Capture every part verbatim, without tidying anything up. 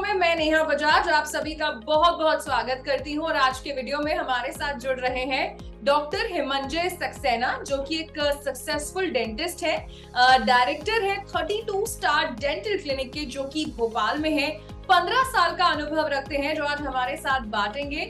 में मैं नेहा बजाज आप सभी का बहुत बहुत स्वागत करती हूँ और आज के वीडियो में हमारे साथ जुड़ रहे हैं डॉक्टर हिमंजय सक्सेना, जो कि एक सक्सेसफुल डेंटिस्ट है, डायरेक्टर है बत्तीस स्टार डेंटल क्लिनिक के, जो कि भोपाल में है। पंद्रह साल का अनुभव रखते हैं, जो आज हमारे साथ बांटेंगे।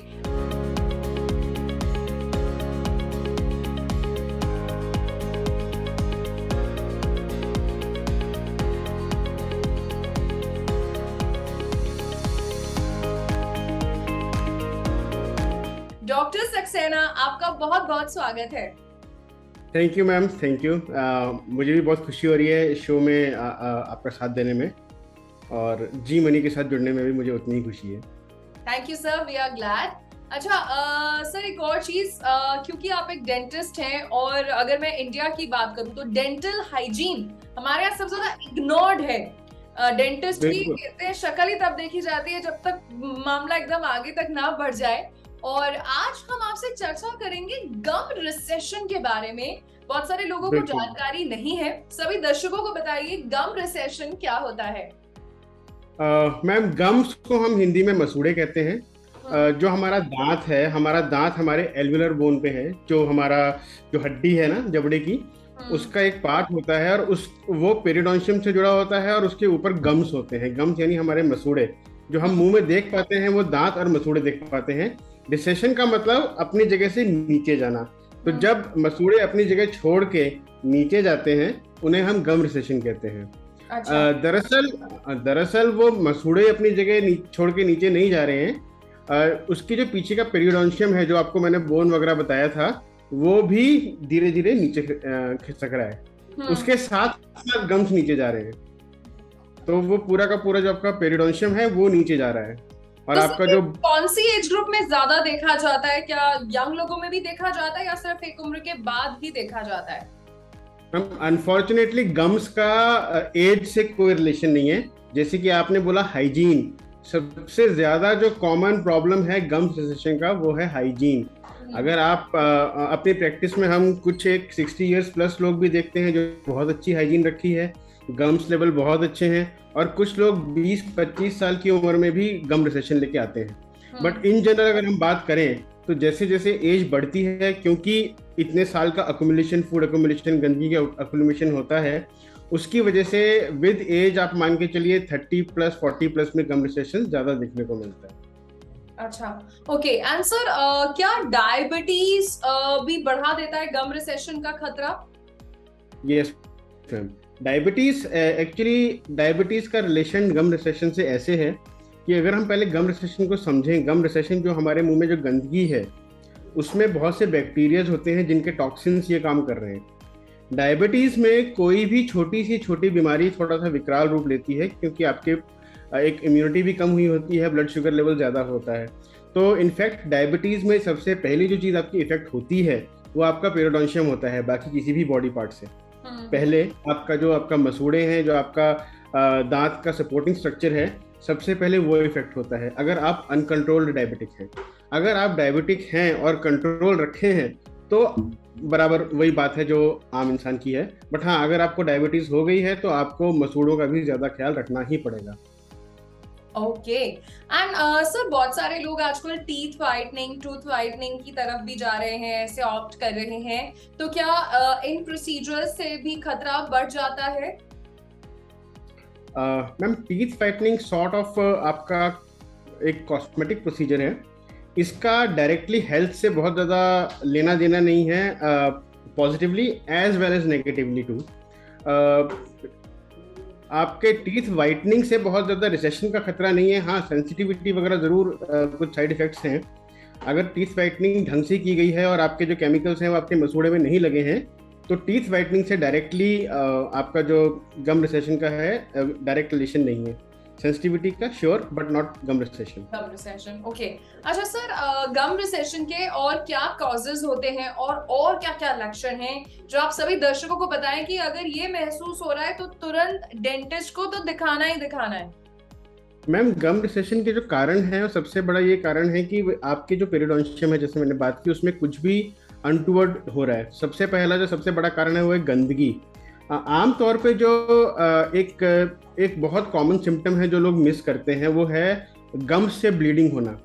डॉक्टर सक्सेना, आपका बहुत बहुत स्वागत है। Thank you ma'am, thank you. मुझे भी बहुत खुशी हो रही है इस शो में आ, आ, आपका साथ देने में, और जी मनी के साथ जुड़ने में भी मुझे उतनी ही खुशी है। Thank you sir, we are glad. अच्छा आ, सर, एक और चीज, क्योंकि आप एक डेंटिस्ट हैं और अगर मैं इंडिया की बात करूं तो डेंटल हाइजीन हमारे यहाँ सबसे ज्यादा इग्नोर्ड है। डेंटिस्ट की कहते हैं शक्ल ही तब देखी जाती है जब तक मामला एकदम आगे तक ना बढ़ जाए। और आज हम आपसे चर्चा करेंगे गम रिसेशन के बारे में। बहुत सारे लोगों को जानकारी नहीं है, सभी दर्शकों को बताइए गम रिसेशन क्या होता है। मैम, गम्स को हम हिंदी में मसूड़े कहते हैं। uh, जो हमारा दांत है, हमारा दांत हमारे एल्वियुलर बोन पे है, जो हमारा जो हड्डी है ना जबड़े की, उसका एक पार्ट होता है और उस वो पेरिडोन्शियम से जुड़ा होता है और उसके ऊपर गम्स होते हैं। गम्स यानी हमारे मसूड़े, जो हम मुंह में देख पाते हैं वो दांत और मसूड़े देख पाते हैं। रिसेशन का मतलब अपनी जगह से नीचे जाना। तो जब मसूड़े अपनी जगह छोड़ के नीचे जाते हैं उन्हें हम गम रिसेशन कहते हैं। अच्छा। दरअसल दरअसल वो मसूड़े अपनी जगह छोड़ के नीचे नहीं जा रहे हैं। आ, उसकी जो पीछे का पेरिडोन्शियम है, जो आपको मैंने बोन वगैरह बताया था, वो भी धीरे धीरे नीचे खिसक रहा है। उसके साथ साथ गम्स नीचे जा रहे हैं, तो वो पूरा का पूरा जो आपका पेरिडोन्शियम है वो नीचे जा रहा है। और तो आपका जो कौन सी एज ग्रुप में ज्यादा देखा जाता है? क्या यंग लोगों में भी देखा जाता है या सिर्फ एक उम्र के बाद ही देखा जाता है? अनफॉर्चुनेटली गम्स का एज से कोई रिलेशन नहीं है। जैसे कि आपने बोला हाइजीन, सबसे ज्यादा जो कॉमन प्रॉब्लम है गम्स रिसेशन का वो है हाइजीन। अगर आप आ, अपनी प्रैक्टिस में हम कुछ एक साठ इयर्स प्लस लोग भी देखते हैं जो बहुत अच्छी हाइजीन रखी है, गम्स लेवल बहुत अच्छे हैं, और कुछ लोग बीस पच्चीस साल की उम्र में भी गम रिसेशन लेके आते हैं। बट इन जनरल अगर हम बात करें तो जैसे जैसे एज बढ़ती है, क्योंकि इतने साल का अक्यूमुलेशन, फूड अक्यूमुलेशन, गंदगी का अक्यूमुलेशन होता है, उसकी वजह से विद एज आप मान के चलिए तीस प्लस चालीस प्लस में गम रिसेशन ज्यादा देखने को मिलता है। अच्छा, ओके। एंड सर, क्या डायबिटीज भी बढ़ा देता है गम रिसेशन का खतरा? Yes ma'am, diabetes actually diabetes का रिलेशन गम रिसेशन से ऐसे है कि अगर हम पहले गम रिसेशन को समझें, गम रिसेशन जो हमारे मुंह में जो गंदगी है उसमें बहुत से बैक्टीरियाज होते हैं जिनके टॉक्सिन्स ये काम कर रहे हैं। डायबिटीज में कोई भी छोटी सी छोटी बीमारी थोड़ा सा विकराल रूप लेती है, क्योंकि आपके एक इम्यूनिटी भी कम हुई होती है, ब्लड शुगर लेवल ज़्यादा होता है। तो इनफैक्ट डायबिटीज़ में सबसे पहली जो चीज़ आपकी इफेक्ट होती है वो आपका पेरिडोन्शियम होता है, बाकी किसी भी बॉडी पार्ट से। पहले आपका जो आपका मसूड़े हैं, जो आपका दांत का सपोर्टिंग स्ट्रक्चर है, सबसे पहले वो इफेक्ट होता है अगर आप अनकंट्रोल्ड डायबिटिक हैं। अगर आप डायबिटिक हैं और कंट्रोल रखे हैं तो बराबर वही बात है जो आम इंसान की है। बट हाँ, अगर आपको डायबिटीज हो गई है तो आपको मसूड़ों का भी ज्यादा ख्याल रखना ही पड़ेगा। ओके। एंड सर, बहुत सारे लोग आजकल टीथ व्हाइटनिंग, टूथ व्हाइटनिंग की तरफ भी जा रहे हैं, ऐसे ऑप्ट कर रहे हैं, तो क्या uh, इन प्रोसीजर से भी खतरा बढ़ जाता है? Ma'am, teeth whitening sort of आपका एक कॉस्मेटिक प्रोसीजर है। इसका डायरेक्टली हेल्थ से बहुत ज़्यादा लेना देना नहीं है, positively as well as negatively too. आपके टीथ वाइटनिंग से बहुत ज़्यादा रिसेशन का खतरा नहीं है। हाँ, सेंसिटिविटी वगैरह ज़रूर कुछ साइड इफ़ेक्ट्स हैं। अगर टीथ वाइटनिंग ढंग से की गई है और आपके जो केमिकल्स हैं वो आपके मसूड़े में नहीं लगे हैं, तो टीथ वाइटनिंग से डायरेक्टली आपका जो गम रिसेशन का है डायरेक्ट रिलेशन नहीं है। सेंसिटिविटी का sure, but not gum recession. Gum recession, okay. अच्छा सर, गम रिसेशन के और क्या कॉजेज होते हैं और और क्या क्या लक्षण हैं जो आप सभी दर्शकों को बताएं कि अगर ये महसूस हो रहा है तो तुरंत डेंटिस्ट को तो दिखाना ही दिखाना है? मैम, गम रिसेशन के जो कारण है वो सबसे बड़ा ये कारण है कि आपके जो पेरिडोन्शियम है, जैसे मैंने बात की, उसमें कुछ भी अनटूवर्ड हो रहा है। सबसे पहला जो सबसे बड़ा कारण है वो है गंदगी। आम तौर पे जो एक एक बहुत कॉमन सिम्टम है जो लोग मिस करते हैं वो है गम्स से ब्लीडिंग होना।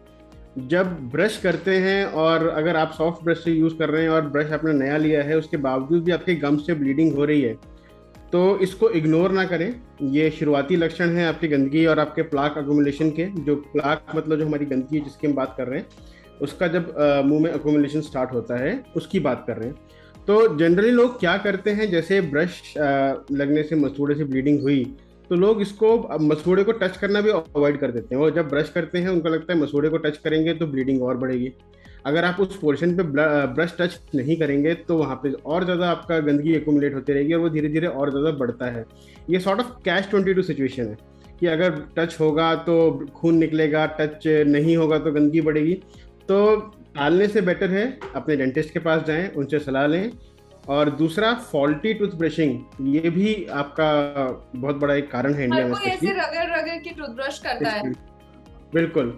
जब ब्रश करते हैं और अगर आप सॉफ्ट ब्रश से यूज़ कर रहे हैं और ब्रश आपने नया लिया है उसके बावजूद भी आपके गम्स से ब्लीडिंग हो रही है तो इसको इग्नोर ना करें। ये शुरुआती लक्षण है आपकी गंदगी और आपके प्लाक अकोमुलेशन के। जो प्लाक मतलब जो हमारी गंदगी है जिसकी हम बात कर रहे हैं उसका जब मुंह में अकोमुलेशन स्टार्ट होता है उसकी बात कर रहे हैं। तो जनरली लोग क्या करते हैं, जैसे ब्रश लगने से मसूड़े से ब्लीडिंग हुई तो लोग इसको मसूड़े को टच करना भी अवॉइड कर देते हैं। वो जब ब्रश करते हैं उनको लगता है मसूड़े को टच करेंगे तो ब्लीडिंग और बढ़ेगी। अगर आप उस पोर्शन पे ब्रश टच नहीं करेंगे तो वहाँ पे और ज़्यादा आपका गंदगी एक्यूमुलेट होती रहेगी और वो धीरे धीरे और ज़्यादा बढ़ता है। ये sort of catch twenty two situation है कि अगर टच होगा तो खून निकलेगा, टच नहीं होगा तो गंदगी बढ़ेगी। तो टालने से बेटर है अपने डेंटिस्ट के पास जाएं, उनसे सलाह लें। और दूसरा फॉल्टी टूथ ब्रशिंग, ये भी आपका बहुत बड़ा एक कारण है इंडिया में। ऐसे रगड़ रगड़ के टूथब्रश करता है। बिल्कुल,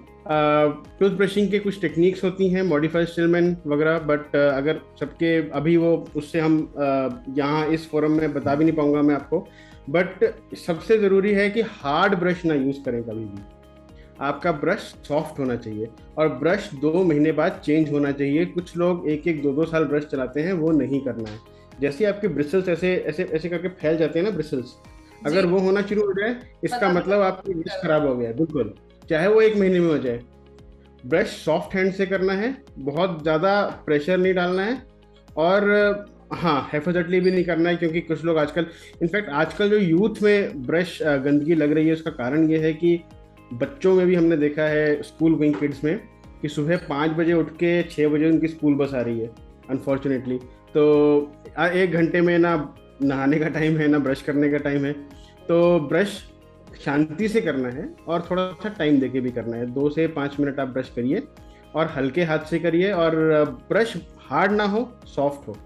टूथ ब्रशिंग के कुछ टेक्निक्स होती हैं, मॉडिफाइड स्टिलमैन वगैरह, बट अगर सबके अभी वो उससे हम uh, यहाँ इस फोरम में बता भी नहीं पाऊंगा मैं आपको। बट सबसे ज़रूरी है कि हार्ड ब्रश ना यूज़ करें कभी भी। आपका ब्रश सॉफ्ट होना चाहिए और ब्रश दो महीने बाद चेंज होना चाहिए। कुछ लोग एक एक दो दो साल ब्रश चलाते हैं, वो नहीं करना है। जैसे आपके ब्रिसल्स ऐसे ऐसे ऐसे करके फैल जाते हैं ना ब्रिसल्स, अगर वो होना शुरू हो जाए इसका मतलब आपकी ब्रश खराब हो गया। बिल्कुल, चाहे वो एक महीने में हो जाए। ब्रश सॉफ्ट हैंड से करना है, बहुत ज़्यादा प्रेशर नहीं डालना है और हाँ हेफाजतली भी नहीं करना है, क्योंकि कुछ लोग आजकल, इनफैक्ट आजकल जो यूथ में ब्रश गंदगी लग रही है उसका कारण ये है कि बच्चों में भी हमने देखा है, स्कूल गोइंग किड्स में, कि सुबह पाँच बजे उठ के छः बजे उनकी स्कूल बस आ रही है अनफॉर्चुनेटली। तो एक घंटे में ना नहाने का टाइम है ना ब्रश करने का टाइम है। तो ब्रश शांति से करना है और थोड़ा सा टाइम देके भी करना है। दो से पाँच मिनट आप ब्रश करिए और हल्के हाथ से करिए और ब्रश हार्ड ना हो, सॉफ्ट हो।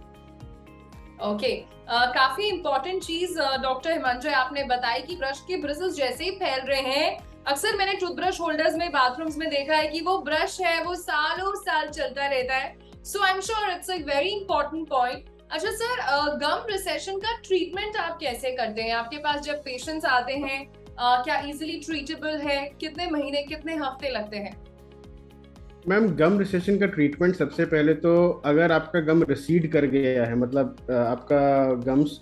Okay okay. uh, काफी इंपॉर्टेंट चीज डॉक्टर हिमांशु आपने बताई कि ब्रश के ब्रिसल्स जैसे ही फैल रहे हैं, अक्सर मैंने टूथब्रश होल्डर्स में बाथरूम्स में देखा है कि वो ब्रश है वो सालों साल चलता रहता है। So I am sure it's a very important point. अच्छा सर, गम रिसेशन का ट्रीटमेंट आप कैसे करते हैं? आपके पास जब पेशेंट्स आते हैं uh, क्या इजीली ट्रीटेबल है? कितने महीने कितने हफ्ते लगते हैं? मैम, गम रिसेशन का ट्रीटमेंट सबसे पहले तो अगर आपका गम रिसीड कर गया है, मतलब आपका गम्स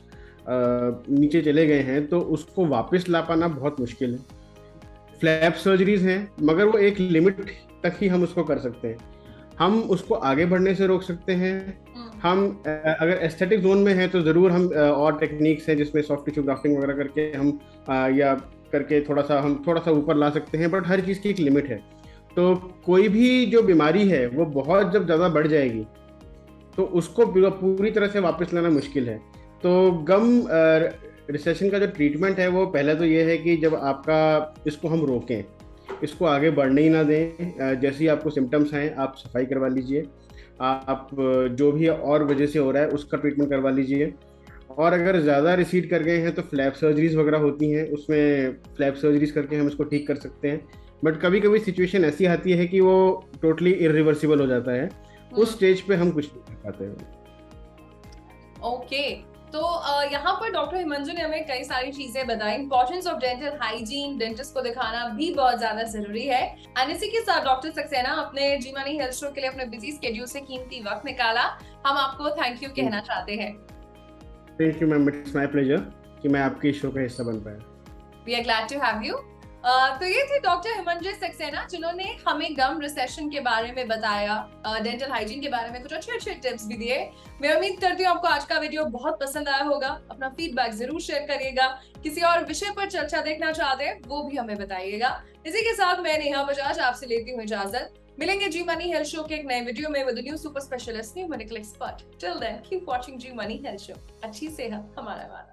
नीचे चले गए हैं, तो उसको वापस ला पाना बहुत मुश्किल है। फ्लैप सर्जरीज हैं मगर वो एक लिमिट तक ही हम उसको कर सकते हैं। हम उसको आगे बढ़ने से रोक सकते हैं। हम अगर एस्थेटिक जोन में हैं तो ज़रूर हम और टेक्निक्स हैं जिसमें सॉफ्ट टिश्यू ग्राफ्टिंग वगैरह करके हम या करके थोड़ा सा हम थोड़ा सा ऊपर ला सकते हैं, बट हर चीज़ की एक लिमिट है। तो कोई भी जो बीमारी है वो बहुत जब ज़्यादा बढ़ जाएगी तो उसको पूरी तरह से वापस लाना मुश्किल है। तो गम रिसेशन का जो ट्रीटमेंट है वो पहले तो ये है कि जब आपका इसको हम रोकें, इसको आगे बढ़ने ही ना दें। जैसे ही आपको सिम्टम्स हैं आप सफाई करवा लीजिए, आप जो भी और वजह से हो रहा है उसका ट्रीटमेंट करवा लीजिए। और अगर ज़्यादा रिसीड कर गए हैं तो फ्लैप सर्जरीज वगैरह होती हैं, उसमें फ्लैप सर्जरीज करके हम इसको ठीक कर सकते हैं। बट कभी कभी सिचुएशन ऐसी आती है कि वो टोटली इरिवर्सिबल हो जाता है, उस स्टेज पे हम कुछ नहीं कर पाते हैं। ओके, तो यहाँ पर डॉक्टर हिमांशु ने हमें कई सारी चीजें बताई। Importance of dental hygiene, dentist को दिखाना भी बहुत ज्यादा जरूरी है। एंड इसी के साथ डॉक्टर सक्सेना अपने जी मनी हेल्थ शो के लिए अपने बिजी स्केड्यूल से कीमती वक्त निकाला। हम आपको थैंक यू कहना चाहते हैं। Thank you ma'am, it's my pleasure कि मैं आपके शो का हिस्सा बन पाया। We are glad to have you. Uh, तो ये थे डॉक्टर हिमांशु सक्सेना जिन्होंने हमें गम रिसेशन के बारे में बताया, डेंटल uh, हाइजीन के बारे में कुछ अच्छे अच्छे टिप्स भी दिए। मैं उम्मीद करती हूँ आपको आज का वीडियो बहुत पसंद आया होगा। अपना फीडबैक जरूर शेयर करिएगा। किसी और विषय पर चर्चा देखना चाहते हैं वो भी हमें बताइएगा। इसी के साथ मैं नेहा बजाज आपसे लेती हूँ इजाजत। मिलेंगे जी मनी हेल्थ शो के एक नए वीडियो में with new super specialist new medical expert. Till then keep watching Zee money health show. अच्छी सेहत हमारा वादा।